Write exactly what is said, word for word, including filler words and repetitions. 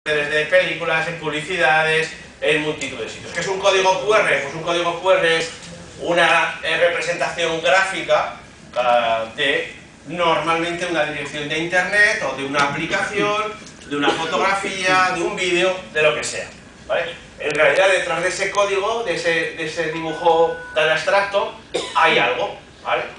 de películas, en publicidades, en multitud de sitios. ¿Qué es un código cu erre? Pues un código cu erre es una eh, representación gráfica uh, de normalmente una dirección de internet o de una aplicación, de una fotografía, de un vídeo, de lo que sea, ¿vale? En realidad detrás de ese código, de ese, de ese dibujo tan abstracto, hay algo, ¿vale?